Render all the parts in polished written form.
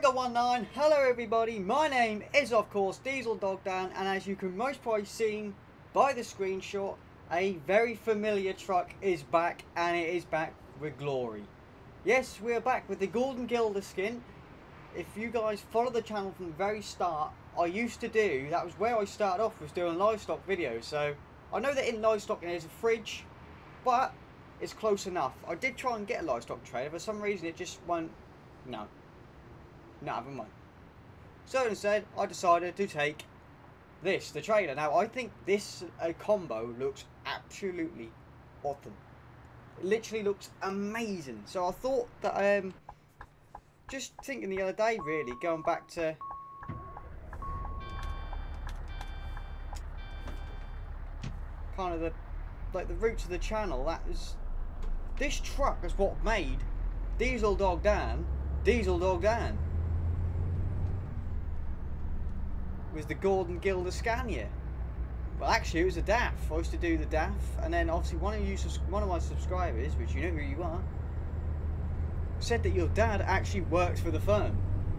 Mega19, hello everybody, my name is of course Diesel Dog Dan, and as you can most probably see by the screenshot, a very familiar truck is back, and it is back with glory. Yes, we are back with the Gordon Gilder skin. If you guys follow the channel from the very start, I used to do, that was where I started off, was doing livestock videos. So I know that in livestock there's a fridge, but it's close enough. I did try and get a livestock trailer, for some reason it just won't, no, never mind. So instead I decided to take this, the trailer. Now I think this combo looks absolutely awesome. It literally looks amazing. So I thought that, just thinking the other day really, going back to kind of the roots of the channel, that is, this truck is what made Diesel Dog Dan Diesel Dog Dan. It was the Gordon Gilder Scania. Well, actually it was a DAF. I used to do the DAF, and then obviously one of my subscribers, which you know who you are, said that your dad actually works for the firm.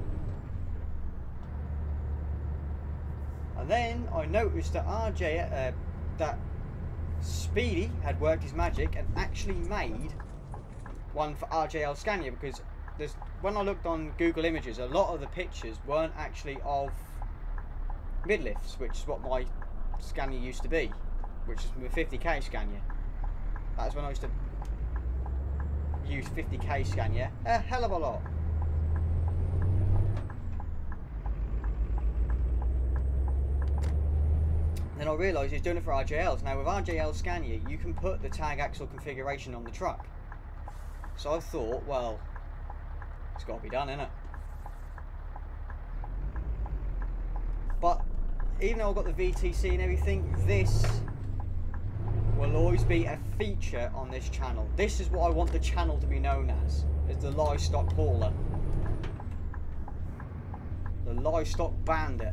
And then I noticed that that Speedy had worked his magic and actually made one for RJL Scania, because when I looked on Google Images, a lot of the pictures weren't actually of midlifts, which is what my Scania used to be, which is the 50k Scania. That's when I used to use 50k Scania a hell of a lot. Then I realised he was doing it for RJLs. Now with RJL Scania you can put the tag axle configuration on the truck. So I thought, well, it's got to be done, innit? But even though I've got the VTC and everything, this will always be a feature on this channel. This is what I want the channel to be known as the livestock hauler. The livestock bandit.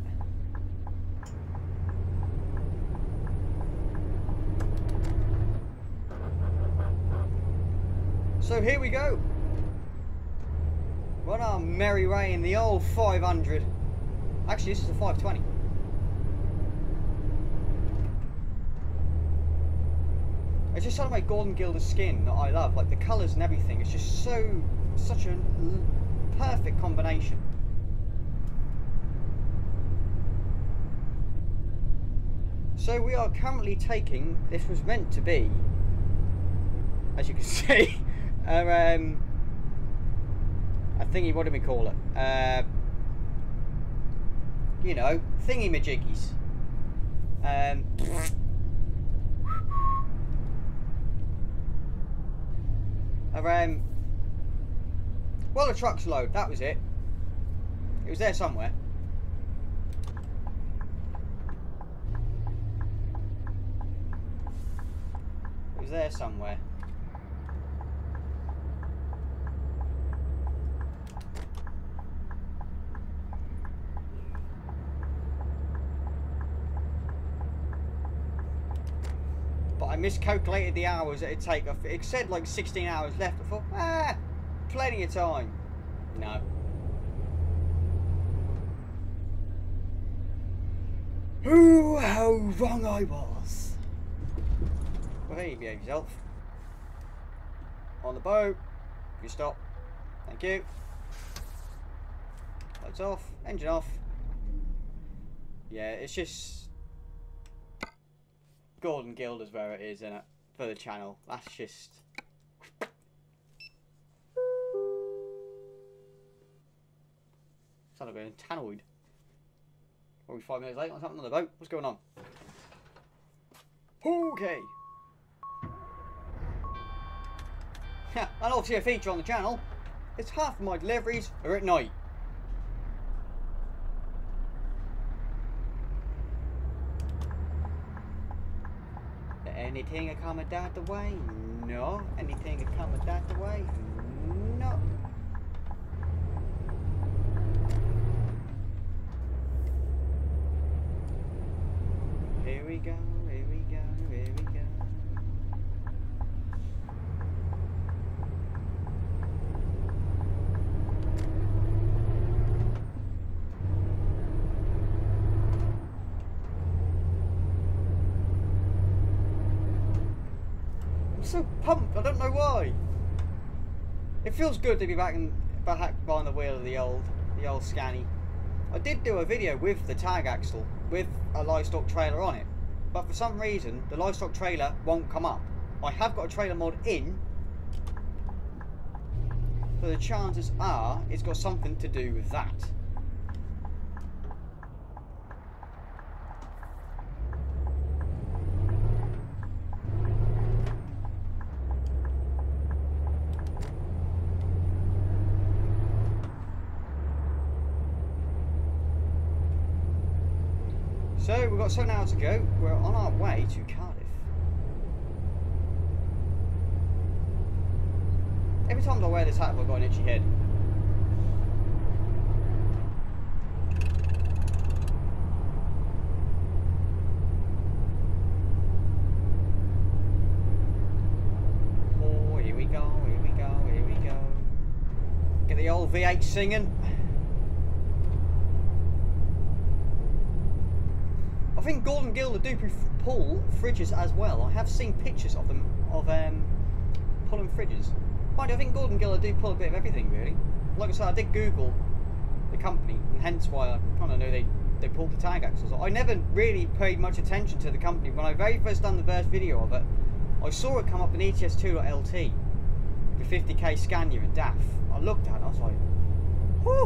So here we go. We're on our merry way in the old 500. Actually, this is a 520. It's just something like Gordon Gilder skin that I love, like the colours and everything. It's just such a perfect combination. So we are currently taking, this was meant to be, as you can see, a thingy, what do we call it? You know, thingy majiggies. Well, the truck's low, that was it. It was there somewhere. It was there somewhere. But I miscalculated the hours that it'd take. It said like 16 hours left. I thought, plenty of time. No. Ooh, how wrong I was. Well, there you behave yourself. On the boat. You stop. Thank you. Lights off. Engine off. Yeah, it's just Gordon Gilder's where it is, innit? For the channel. That's just... Sound like a tannoid. Are we 5 minutes late on something on the boat? What's going on? Okay. And obviously a feature on the channel. It's half of my deliveries are at night. Anything a coming that the way? No. Anything a coming that the way? No. Here we go, here we go, here we go. so pumped. I don't know why. It feels good to be back behind the wheel of the old Scania. I did do a video with the tag axle with a livestock trailer on it, but for some reason the livestock trailer won't come up. I have got a trailer mod in, so the chances are it's got something to do with that. So we've got 7 hours to go. We're on our way to Cardiff. Every time I wear this hat, I've got an itchy head. Oh, here we go, here we go, here we go. Get the old V8 singing. I think Gordon Gilder do pull fridges as well. I have seen pictures of them pulling fridges. Mind you, I think Gordon Gilder do pull a bit of everything really. Like I said, I did Google the company, and hence why I kind of know they pulled the tag axles. I never really paid much attention to the company. When I very first done the first video of it, I saw it come up in ETS2.LT, the 50k Scania and DAF. I looked at it and I was like, whew!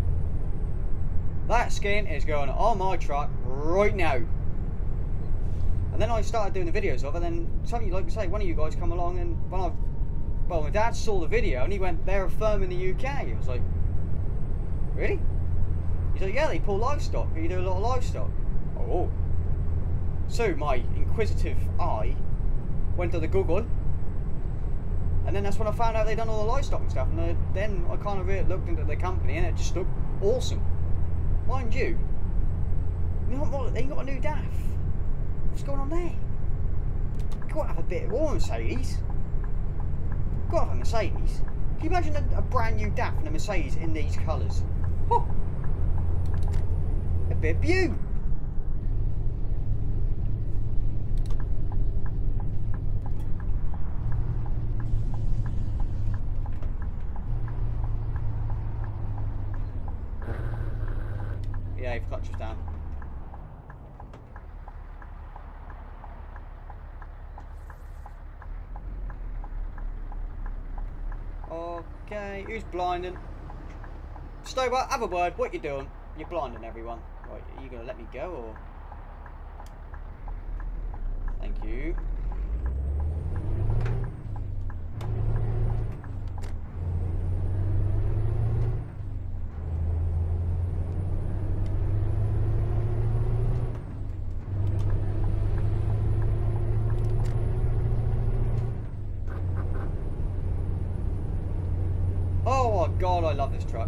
That skin is going on my truck right now. And then I started doing the videos of it, and then something like I say, one of you guys come along, and well, my dad saw the video and he went, they're a firm in the UK. I was like, really? He's like, yeah, they pull livestock, you do a lot of livestock. Oh. So my inquisitive eye went to the Google, and then that's when I found out they'd done all the livestock and stuff, and then I kind of really looked into the company, and it just looked awesome. Mind you, they ain't got a new DAF. What's going on there? You've got to have a bit more Mercedes. You've got to have a Mercedes. Can you imagine a brand new DAF and a Mercedes in these colours? Oh, a bit of beaut. Yeah, you've clutched us down. Okay, who's blinding? Stober, have a word. What you doing? You're blinding everyone. Right, are you gonna let me go or? Thank you. Oh my god, I love this truck.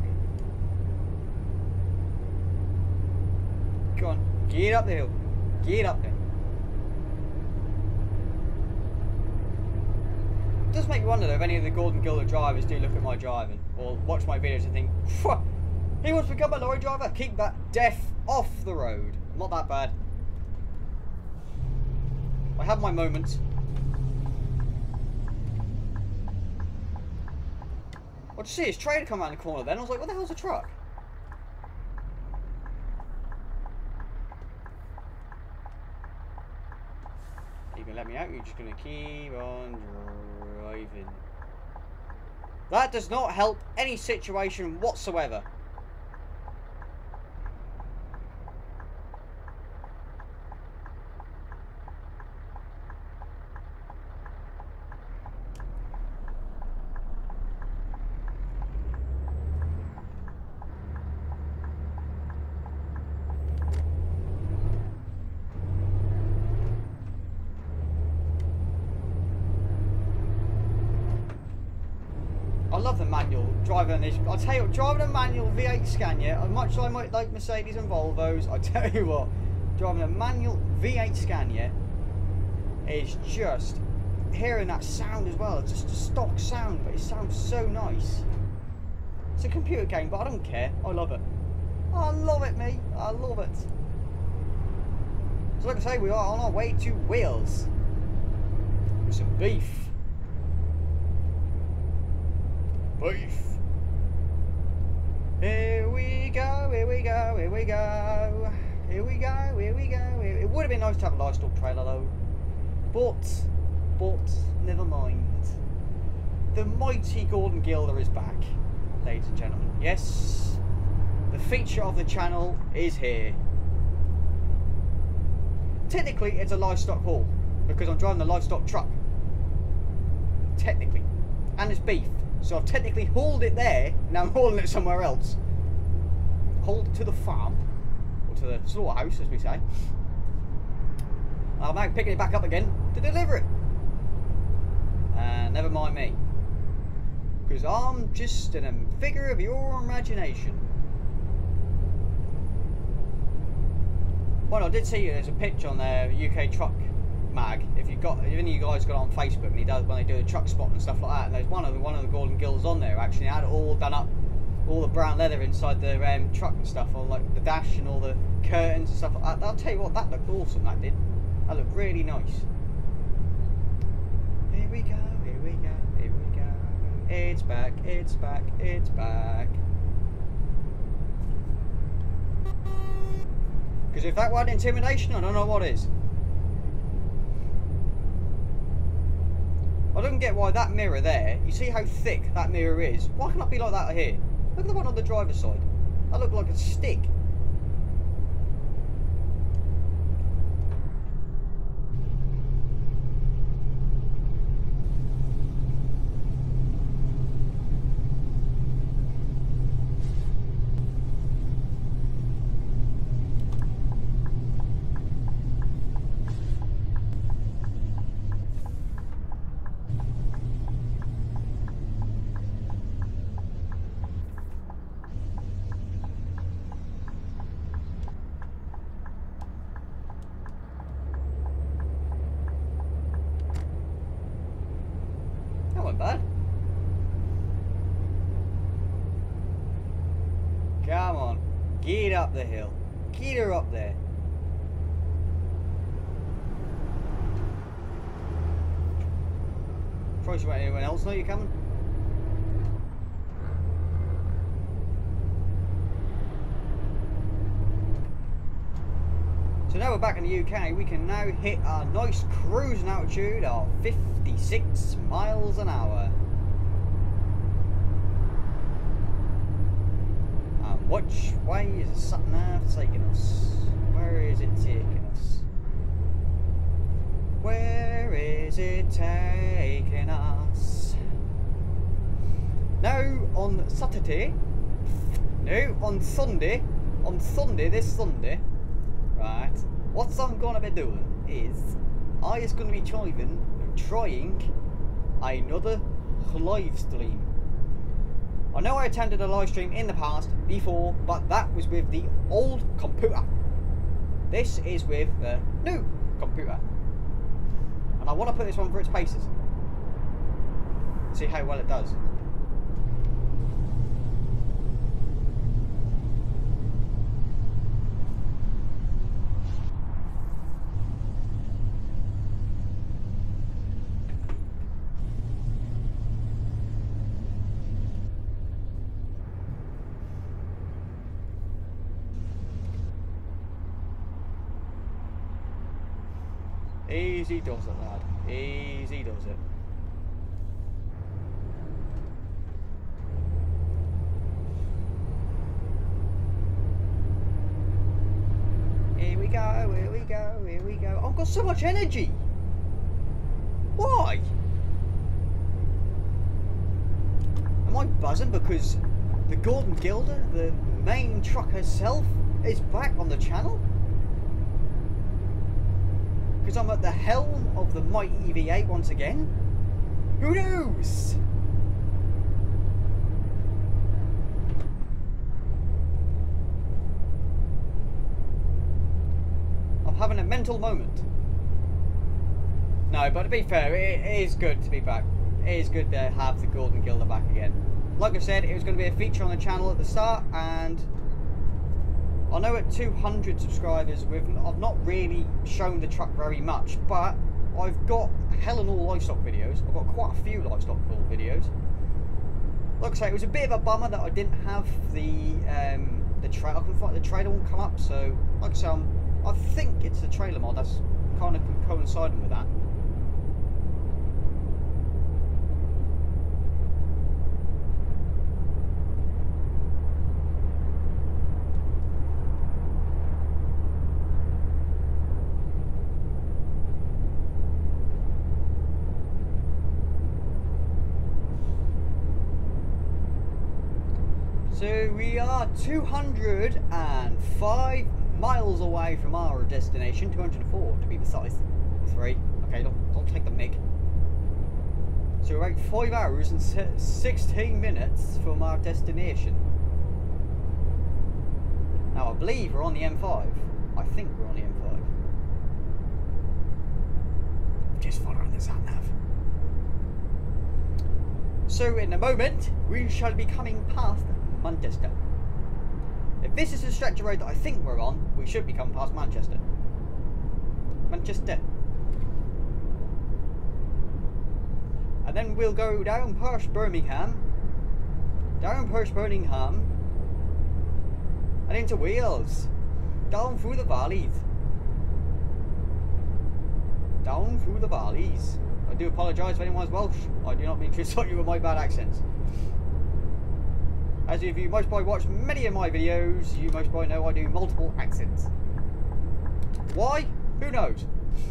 Go on, get up the hill. Get up there. It does make me wonder though if any of the Gordon Gilder drivers do look at my driving or watch my videos and think, phew, he wants to become a lorry driver? Keep that death off the road. I'm not that bad. I have my moments. I just see his trailer come around the corner then. I was like, what the hell's a truck? Are you going to let me out? You're just going to keep on driving. That does not help any situation whatsoever. I love the manual driving this. I'll tell you what, driving a manual V8 Scania, as much as I might like Mercedes and Volvos, I tell you what, driving a manual V8 Scania is just hearing that sound as well. It's just a stock sound, but it sounds so nice. It's a computer game, but I don't care. I love it. I love it, mate. I love it. So like I say, we are on our way to Wales with some beef. Beef. Here we go, here we go, here we go. Here we go, here we go. It would have been nice to have a livestock trailer though. But, never mind. The mighty Gordon Gilder is back, ladies and gentlemen. Yes, the feature of the channel is here. Technically, it's a livestock haul because I'm driving the livestock truck. Technically. And it's beef. So I've technically hauled it there, now I'm hauling it somewhere else. Hauled it to the farm, or to the slaughterhouse, as we say. I'm now picking it back up again to deliver it. And never mind me. Because I'm just a figure of your imagination. Well, I did see there's a picture on their UK truck mag. If any of you guys got it on Facebook, and he does when they do a truck spot and stuff like that. And there's one of the Gordon Gilders on there actually had it all done up, all the brown leather inside the truck and stuff, all like the dash and all the curtains and stuff like that. I'll tell you what, that looked awesome. That did. That looked really nice. Here we go. Here we go. Here we go. It's back. It's back. It's back. Because if that wasn't intimidation, I don't know what is. I don't get why that mirror there, you see how thick that mirror is? Why can't it be like that here? Look at the one on the driver's side. That looked like a stick. Bad. Come on, get up the hill. Get her up there. Probably should let anyone else know you're coming. So now we're back in the UK, we can now hit a nice cruising altitude of 56 miles an hour. And which way is the sat nav taking us? Where is it taking us? Where is it taking us? Now on Saturday, no, on Sunday, this Sunday, right, what I'm gonna be doing is I is gonna be trying another live stream. I know I attended a live stream in the past before, but that was with the old computer. This is with the new computer. And I want to put this one through its paces. See how well it does. Easy does it, lad. Easy does it. Here we go, here we go, here we go. I've got so much energy. Why? Am I buzzing because the Gordon Gilder, the main truck herself, is back on the channel? Because I'm at the helm of the mighty V8 once again? Who knows? I'm having a mental moment. No, but to be fair, it is good to be back. It is good to have the Gordon Gilder back again. Like I said, it was going to be a feature on the channel at the start, and I know at 200 subscribers I've not really shown the truck very much, but I've got hell and all livestock videos. I've got quite a few livestock videos. like I say, it was a bit of a bummer that I didn't have the trailer. I couldn't find the trailer won't come up. So like I say, I think it's the trailer mod that's kind of coinciding with that. So we are 205 miles away from our destination, 204 to be precise. 3. Okay, don't take the mic. So we're about 5 hours and 16 minutes from our destination. Now I believe we're on the M5. I think we're on the M5. Just following the sat nav. So in a moment we shall be coming past Manchester. If this is the stretch of road that I think we're on, we should be coming past Manchester. Manchester. And then we'll go down past Birmingham. Down past Birmingham. And into Wales. Down through the valleys. Down through the valleys. I do apologise if anyone's Welsh. I do not mean to insult you with my bad accents. As if you most probably watch many of my videos, you most probably know I do multiple accents. Why? Who knows?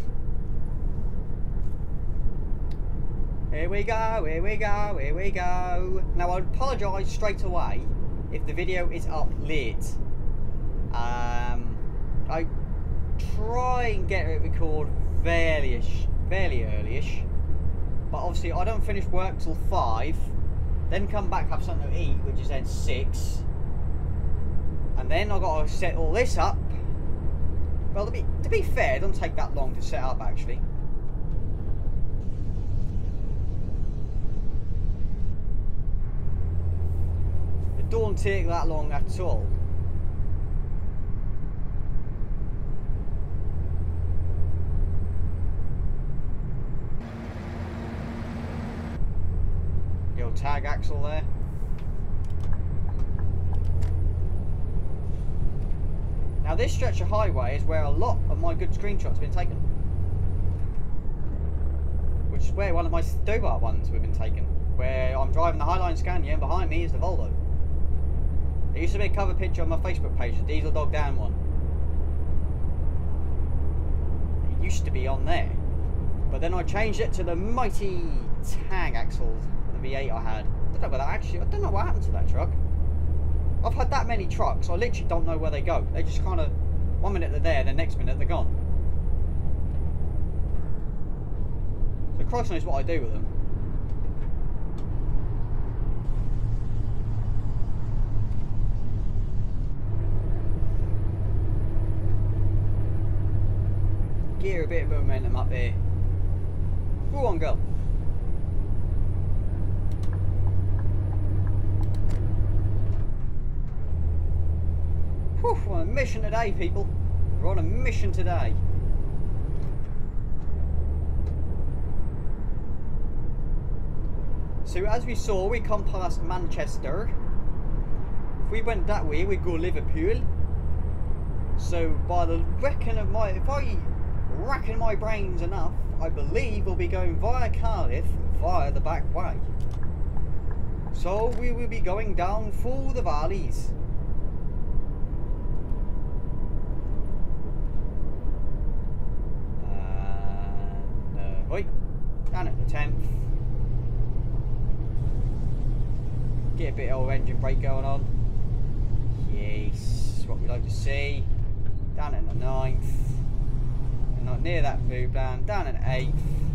Here we go, here we go, here we go. Now I apologise straight away if the video is up late. I try and get it recorded fairly early-ish. But obviously I don't finish work till 5. Then come back, have something to eat, which is then 6. And then I've got to set all this up. Well, to be fair, it doesn't take that long to set up, actually. It don't take that long at all. Tag axle there. Now this stretch of highway is where a lot of my good screenshots have been taken, which is where one of my Stobart ones have been taken, where I'm driving the Highline Scania and behind me is the Volvo. There used to be a cover picture on my Facebook page, the Diesel Dog Dan one. It used to be on there, but then I changed it to the mighty tag axle. V8 I had. I don't know whether I don't know what happened to that truck. I've had that many trucks, I literally don't know where they go. They just kind of, one minute they're there, the next minute they're gone. So Christ knows what I do with them. Gear a bit of momentum up here. Go on, girl. We're on a mission today, people. We're on a mission today. So as we saw, we come past Manchester. If we went that way, we'd go Liverpool. So by the reckon of my, if I reckon my brains enough, I believe we'll be going via Cardiff via the back way. So we will be going down through the valleys. Down at the 10th. Get a bit of engine brake going on. Yes, what we like to see. Down at the 9th. And not near that food plan. Down at 8th.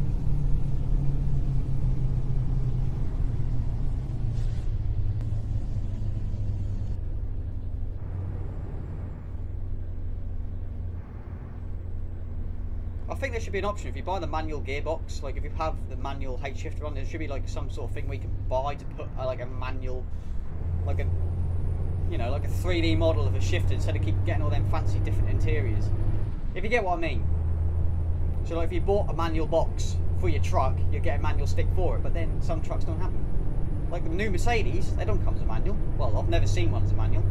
I think there should be an option if you buy the manual gearbox, like if you have the manual H shifter on, there should be like some sort of thing where you can buy to put like a manual, like a, you know, like a 3D model of a shifter instead of keep getting all them fancy different interiors. If you get what I mean. So like if you bought a manual box for your truck, you get a manual stick for it, but then some trucks don't have them. Like the new Mercedes, they don't come as a manual. Well, I've never seen one as a manual.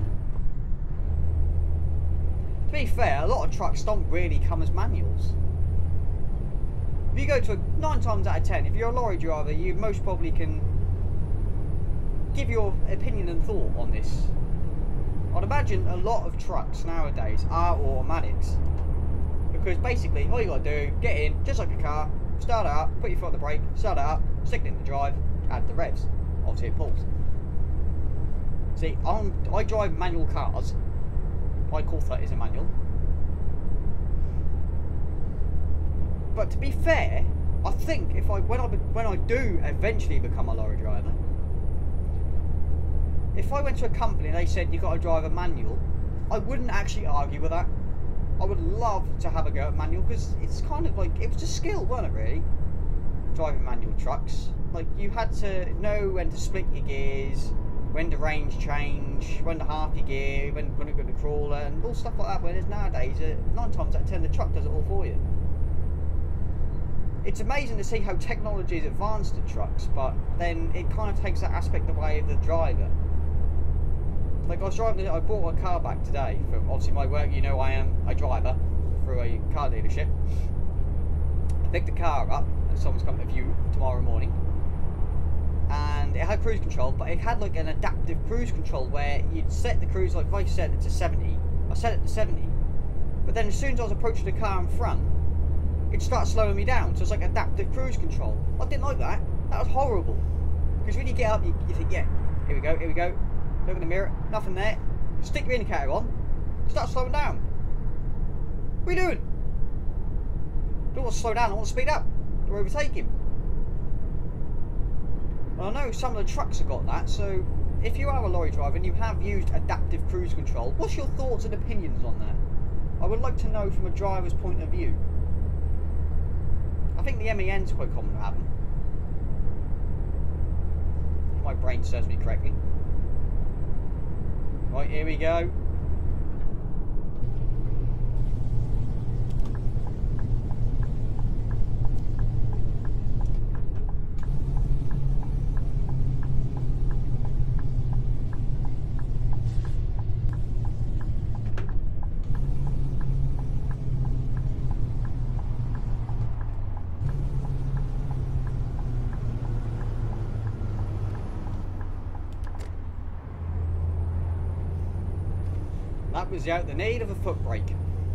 To be fair, a lot of trucks don't really come as manuals. If you go to 9 times out of 10, if you're a lorry driver, you most probably can give your opinion and thought on this. I'd imagine a lot of trucks nowadays are automatics. Because basically, all you got to do, get in, just like a car, start it up, put your foot on the brake, start it up, stick it in the drive, add the revs. Obviously it pulls. See, I drive manual cars. My Corsa is a manual. But to be fair, I think if when I do eventually become a lorry driver, if I went to a company and they said you got to drive a manual, I wouldn't actually argue with that. I would love to have a go at manual because it's kind of like, it was a skill, wasn't it really? Driving manual trucks. Like, you had to know when to split your gears, when to range change, when to half your gear, when to go to crawler, and all stuff like that. Whereas nowadays, 9 times out of 10, the truck does it all for you. It's amazing to see how technology is advanced in trucks, but then it kind of takes that aspect away of the driver. Like, I bought a car back today for obviously my work. You know, I am a driver through a car dealership. I picked the car up, and someone's coming to view tomorrow morning. And it had cruise control, but it had like an adaptive cruise control where you'd set the cruise, like if I set it to 70, I set it to 70. But then as soon as I was approaching the car in front, it started slowing me down. So it's like adaptive cruise control. I didn't like that. That was horrible. Because when you get up, you think, yeah, here we go. Look in the mirror, nothing there. Stick your indicator on, start slowing down. What are you doing? I don't want to slow down, I want to speed up. Or overtake him. Well, I know some of the trucks have got that, so if you are a lorry driver and you have used adaptive cruise control, what's your thoughts and opinions on that? I would like to know from a driver's point of view. I think the MEN's quite common to have them. If my brain serves me correctly. Right, here we go. That was without the need of a foot brake.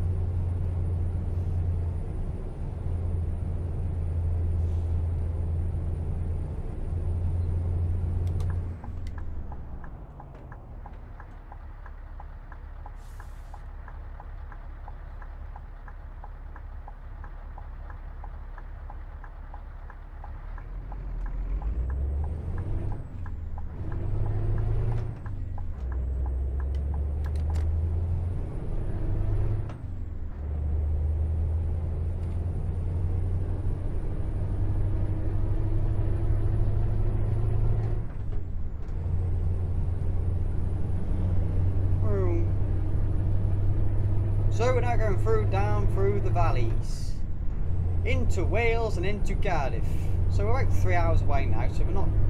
So we're now going down through the valleys, into Wales and into Cardiff. So we're about 3 hours away now, so we're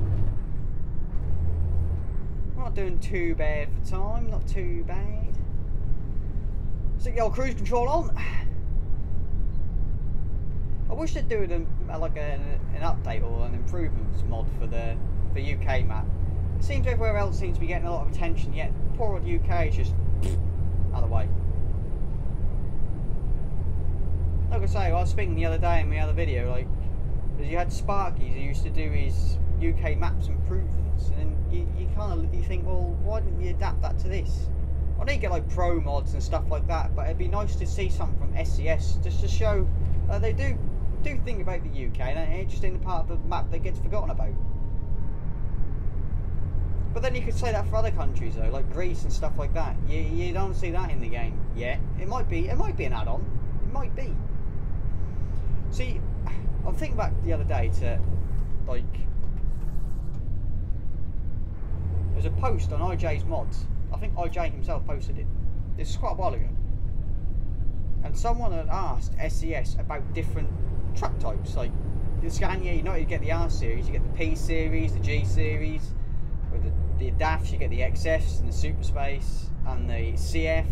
not doing too bad for time, not too bad. Stick the old cruise control on. I wish they'd do an update or an improvements mod for the UK map. It seems everywhere else seems to be getting a lot of attention, yet poor old UK is just out of the way. Like I say, I was speaking the other day in my other video, like, because you had Sparky who used to do his UK maps improvements, and then you think, well, why didn't you adapt that to this? I know you get like pro mods and stuff like that, but it'd be nice to see something from SCS just to show they do think about the UK, and it's just in the part of the map that gets forgotten about. But then you could say that for other countries though, like Greece and stuff like that. You don't see that in the game yet. It might be an add-on. It might be. See, I'm thinking back the other day to, like, there's a post on IJ's mods. I think IJ himself posted it. This is quite a while ago. And someone had asked SCS about different truck types. Like, the Scania, you get the R series, you get the P series, the G series. the DAFs, you get the XFs and the Super Space and the CF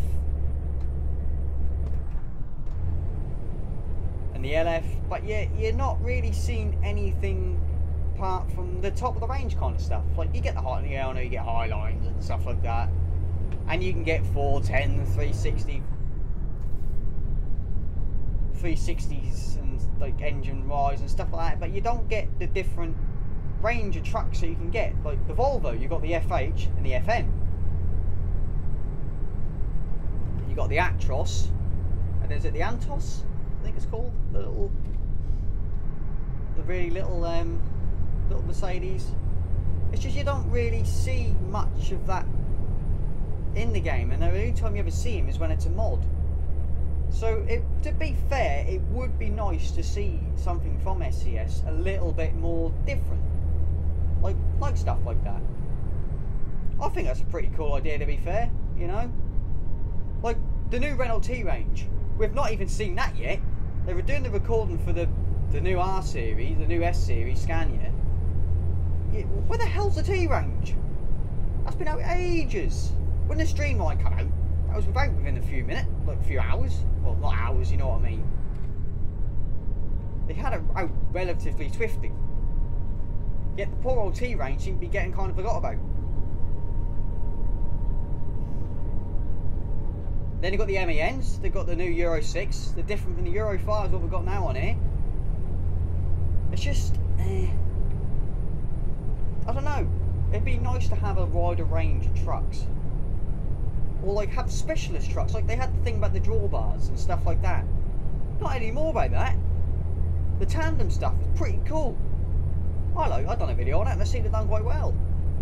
and the LF, but you're not really seeing anything apart from the top of the range kind of stuff. Like you get the Hartley Elno, you get Highlines and stuff like that, and you can get 410, 360, 360s and like engine rise and stuff like that, but you don't get the different range of trucks that you can get. Like the Volvo, you've got the FH and the FM. You got the Actros, and is it the Antos? I think it's called the really little little Mercedes. It's just you don't really see much of that in the game, and the only time you ever see him is when it's a mod. So to be fair, it would be nice to see something from SCS a little bit more different, like stuff like that. I think that's a pretty cool idea, to be fair, you know. Like the new Renault T range, we've not even seen that yet. They were doing the recording for the new R series, the new S series Scania. Where the hell's the T range? That's been out ages. When the Streamline come out, that was out within a few minutes, like a few hours. Well, not hours, you know what I mean. They had it out relatively swiftly. Yet the poor old T range seemed to be getting kind of forgot about. Then you've got the MENs, they've got the new Euro 6, they're different from the Euro 5 what we've got now on here. It's just, I don't know, it'd be nice to have a wider range of trucks. Or like have specialist trucks, like they had the thing about the drawbars and stuff like that. Not anymore about that. The tandem stuff is pretty cool. I've done a video on it and they seem to have done quite well.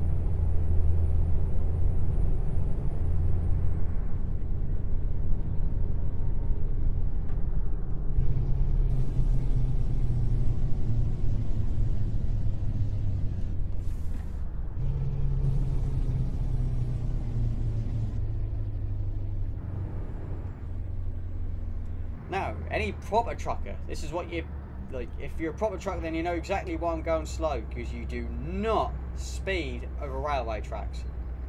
Now, any proper trucker, this is what you, like, if you're a proper trucker then you know exactly why I'm going slow, because you do not speed over railway tracks.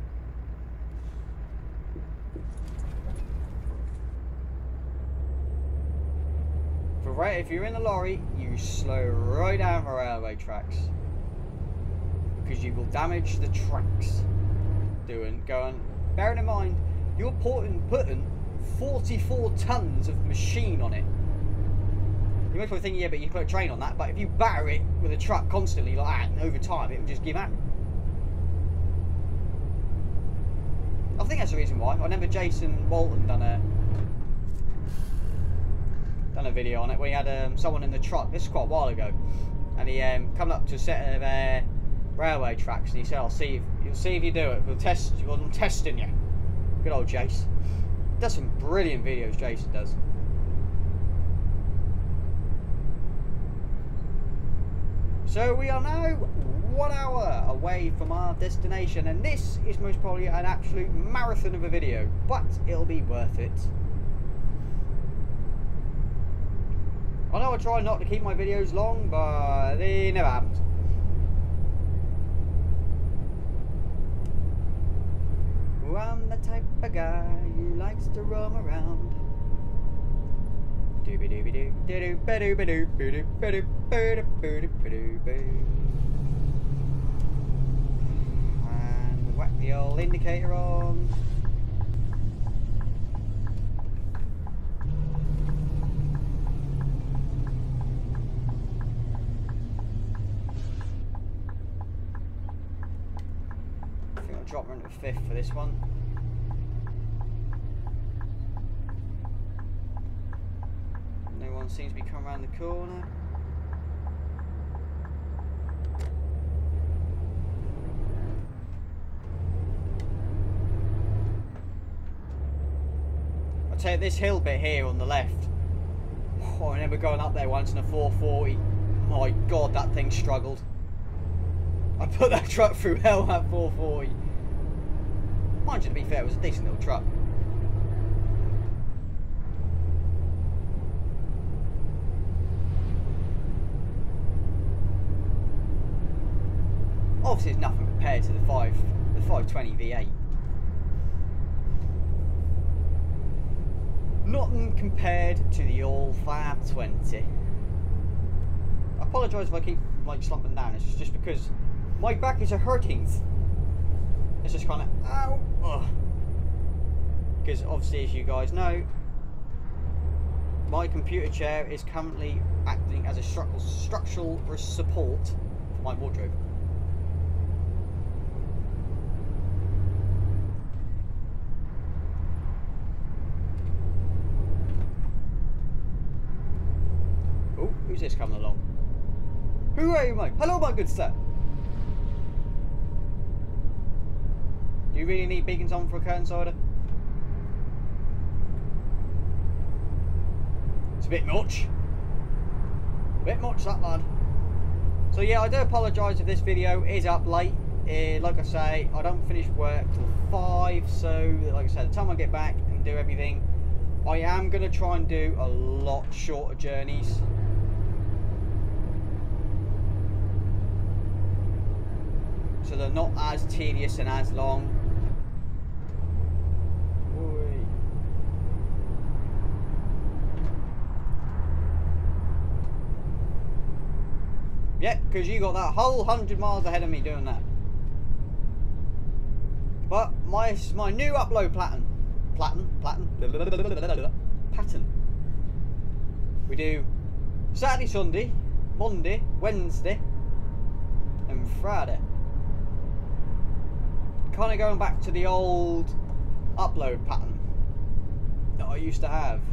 If you're in a lorry, you slow right down the railway tracks, because you will damage the tracks. Bearing in mind, you're putting 44 tons of machine on it. You might probably think, yeah, but you can put a train on that, but if you batter it with a truck constantly like that, and over time, it will just give out. I think that's the reason why. I remember Jason Walton done a video on it when he had someone in the truck. This is quite a while ago, and he come up to a set of railway tracks, and he said, "You'll see if you do it. We'll test you. I'm testing you." Good old Jace. Does some brilliant videos, Jason does. So we are now 1 hour away from our destination, and this is most probably an absolute marathon of a video, but it'll be worth it. I know I try not to keep my videos long, but they never happen. I'm the type of guy who likes to roam around. Dooby dooby doo doo ba doo ba doo ba doo ba doo ba doo ba doo ba doo ba. And whack the old indicator on. I think I'll drop her into fifth for this one. No one seems to be coming around the corner. I'll take this hill bit here on the left. Oh, I remember going up there once in a 440. My God, that thing struggled. I put that truck through hell at 440. Mind you, to be fair, it was a decent little truck. Obviously, it's nothing compared to the the 520 V8. Nothing compared to the old 520. I apologise if I keep like slumping down. It's just because my back is hurting. It's just kind of ow. Ugh. Because obviously, as you guys know, my computer chair is currently acting as a structural support for my wardrobe. Oh, who's this coming along? Who are you, mate? Hello, my good sir. Do you really need beacons on for a curtain cider? It's a bit much. A bit much, that lad. So yeah, I do apologise if this video is up late. Like I say, I don't finish work till 5, so like I said, the time I get back and do everything, I am going to try and do a lot shorter journeys. So they're not as tedious and as long. Yep, because you got that whole 100 miles ahead of me doing that. But my new upload pattern. We do Saturday, Sunday, Monday, Wednesday, and Friday. Kind of going back to the old upload pattern that I used to have.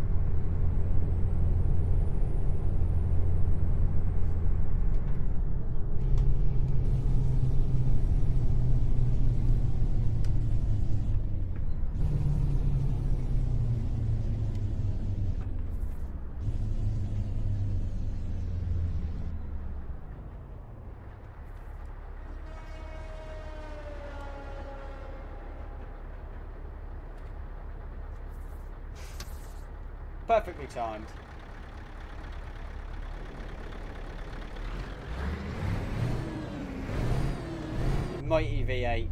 Perfectly timed. Mighty V8.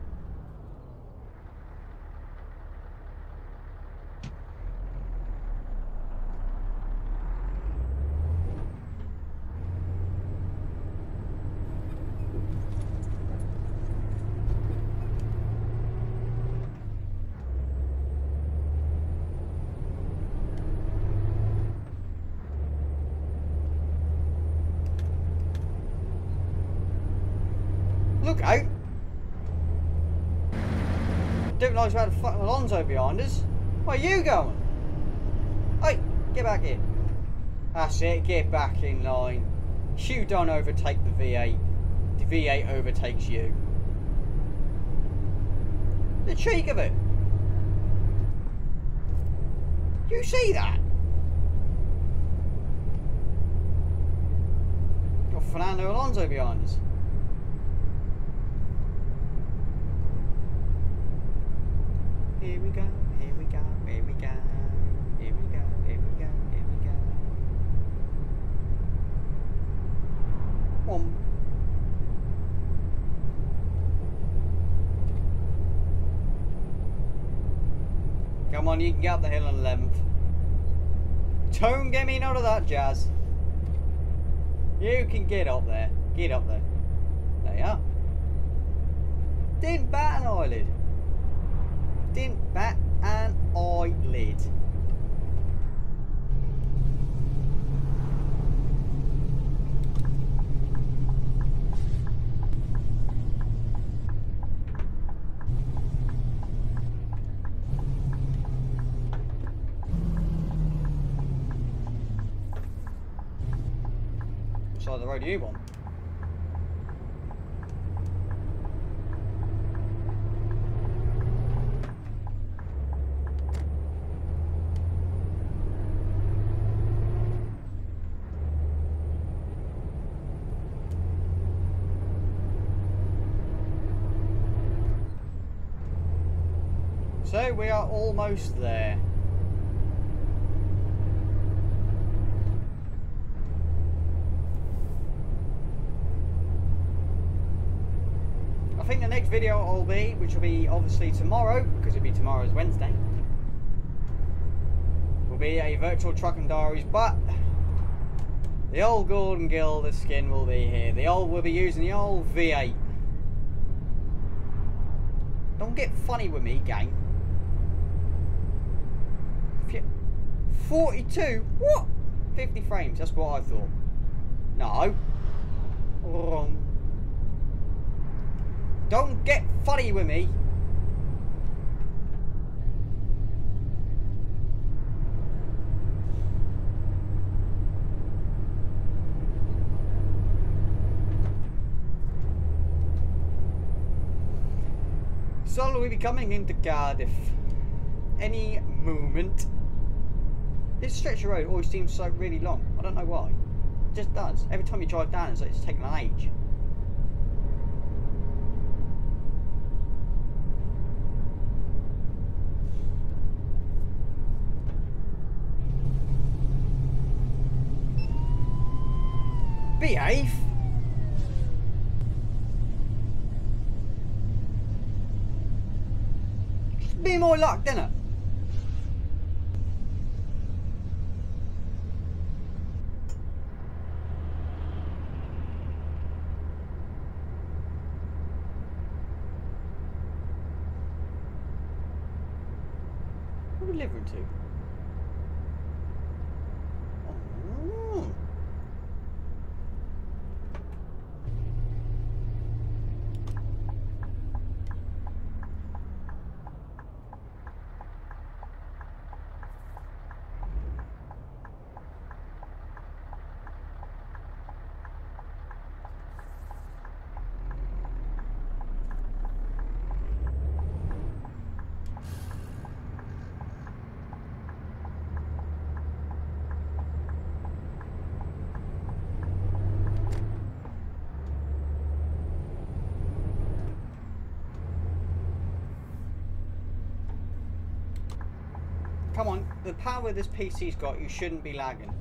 Look out! Didn't realise we had a fucking Alonso behind us. Where are you going? Hey, get back here. That's it, get back in line. You don't overtake the V8. The V8 overtakes you. The cheek of it. You see that? Got Fernando Alonso behind us. Here we go, here we go, here we go, here we go, here we go, here we go. One. Come on, you can get up the hill on the 11th. Don't get me none of that jazz. You can get up there. Get up there. There you are. Didn't bat an eyelid. Didn't bat an eyelid. Which side of the road are you on? So we are almost there. I think the next video will be, which will be obviously tomorrow, because it'll be tomorrow's Wednesday, will be a virtual Trucking Diaries, but the old Gordon Gilder skin will be here. We'll be using the old V8. Don't get funny with me, gang. 42? What? 50 frames, that's what I thought. No. Wrong. Don't get funny with me. So we'll be coming into Cardiff any moment. This stretch of road always seems so really long. I don't know why. It just does. Every time you drive down, it's like it's taking an age. Behave. Be more luck, didn't it? What are we delivering to? Oh. Come on, the power this PC's got, you shouldn't be lagging.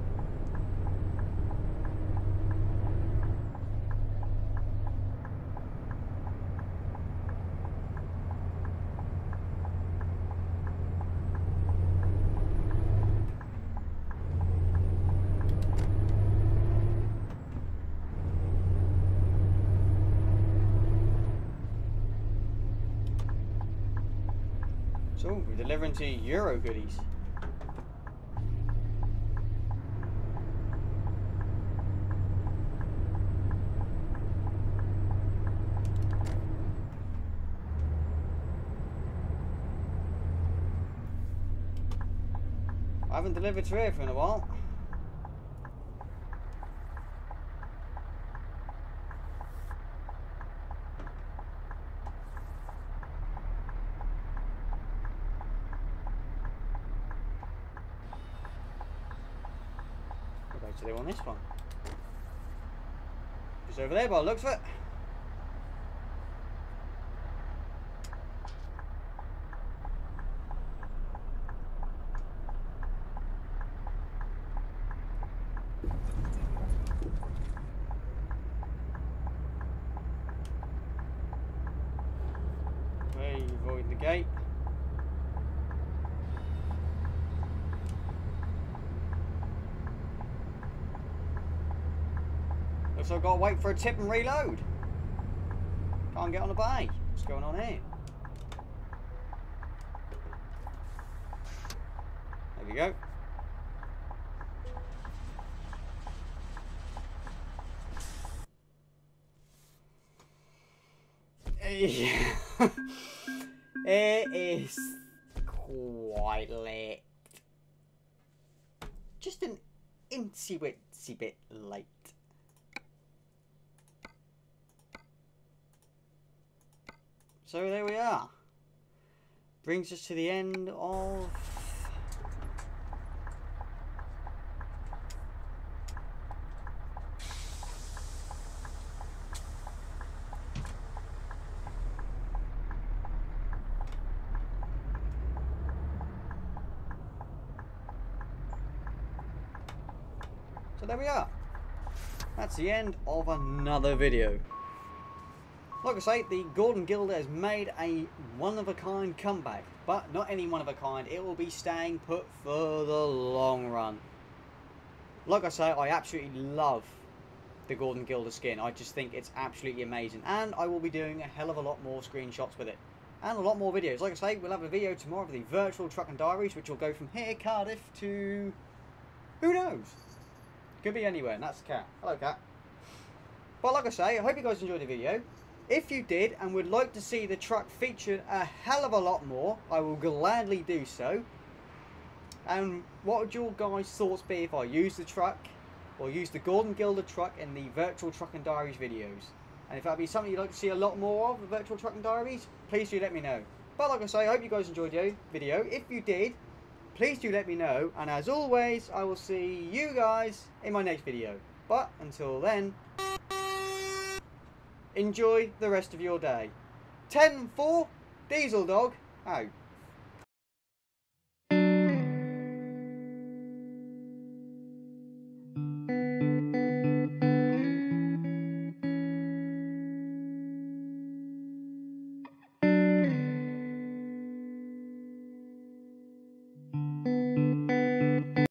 So, we're delivering to Euro goodies. I haven't delivered to here for a while. To do on this one. Just over there by the looks of it. Okay, avoid the gate. So I've got to wait for a tip and reload. Can't get on the bay. What's going on here? There we go. It is quite late. Just an incy bit late. So there we are. Brings us to the end of So there we are. That's the end of another video. Like I say, the Gordon Gilder has made a one-of-a-kind comeback, but not any one-of-a-kind. It will be staying put for the long run. Like I say, I absolutely love the Gordon Gilder skin. I just think it's absolutely amazing, and I will be doing a hell of a lot more screenshots with it, and a lot more videos. Like I say, we'll have a video tomorrow for the virtual Truckin' Diaries, which will go from here, Cardiff, to who knows? Could be anywhere, and that's the cat. Hello, cat. But like I say, I hope you guys enjoyed the video. If you did and would like to see the truck featured a hell of a lot more, I will gladly do so. And what would your guys' thoughts be if I use the truck or use the Gordon Gilder truck in the virtual Truckin' Diaries videos? And if that would be something you'd like to see a lot more of, the virtual Truckin' Diaries, please do let me know. But like I say, I hope you guys enjoyed the video. If you did, please do let me know. And as always, I will see you guys in my next video. But until then, enjoy the rest of your day. 10-4, Diesel Dog, out.